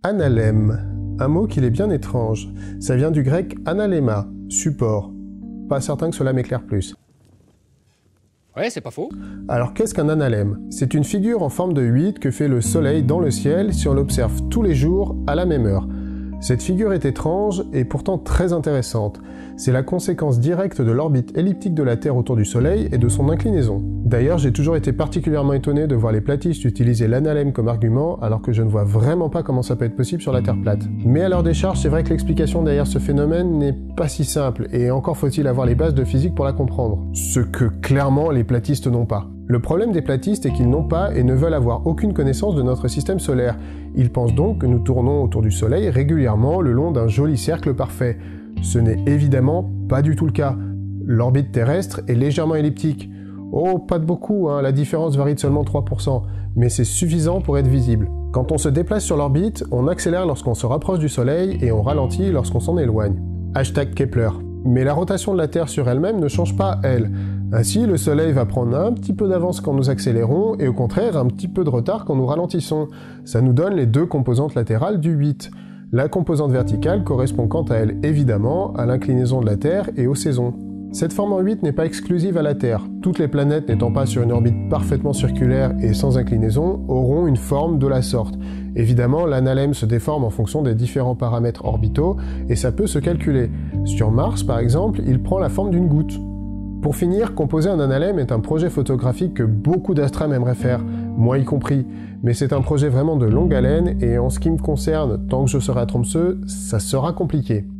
Analème, un mot qu'il est bien étrange. Ça vient du grec analéma, support. Pas certain que cela m'éclaire plus. Ouais, c'est pas faux. Alors qu'est-ce qu'un analème? C'est une figure en forme de 8 que fait le soleil dans le ciel si on l'observe tous les jours à la même heure. Cette figure est étrange et pourtant très intéressante. C'est la conséquence directe de l'orbite elliptique de la Terre autour du Soleil et de son inclinaison. D'ailleurs, j'ai toujours été particulièrement étonné de voir les platistes utiliser l'analème comme argument, alors que je ne vois vraiment pas comment ça peut être possible sur la Terre plate. Mais à leur décharge, c'est vrai que l'explication derrière ce phénomène n'est pas si simple, et encore faut-il avoir les bases de physique pour la comprendre. Ce que clairement les platistes n'ont pas. Le problème des platistes est qu'ils n'ont pas et ne veulent avoir aucune connaissance de notre système solaire. Ils pensent donc que nous tournons autour du Soleil régulièrement le long d'un joli cercle parfait. Ce n'est évidemment pas du tout le cas. L'orbite terrestre est légèrement elliptique. Oh, pas de beaucoup, hein, la différence varie de seulement 3%, mais c'est suffisant pour être visible. Quand on se déplace sur l'orbite, on accélère lorsqu'on se rapproche du Soleil et on ralentit lorsqu'on s'en éloigne. Hashtag Kepler. Mais la rotation de la Terre sur elle-même ne change pas, elle. Ainsi, le Soleil va prendre un petit peu d'avance quand nous accélérons, et au contraire, un petit peu de retard quand nous ralentissons. Ça nous donne les deux composantes latérales du 8. La composante verticale correspond quant à elle, évidemment, à l'inclinaison de la Terre et aux saisons. Cette forme en 8 n'est pas exclusive à la Terre. Toutes les planètes n'étant pas sur une orbite parfaitement circulaire et sans inclinaison auront une forme de la sorte. Évidemment, l'analème se déforme en fonction des différents paramètres orbitaux, et ça peut se calculer. Sur Mars, par exemple, il prend la forme d'une goutte. Pour finir, composer un analème est un projet photographique que beaucoup d'astronomes aimeraient faire, moi y compris. Mais c'est un projet vraiment de longue haleine, et en ce qui me concerne, tant que je serai à Tromsø, ça sera compliqué.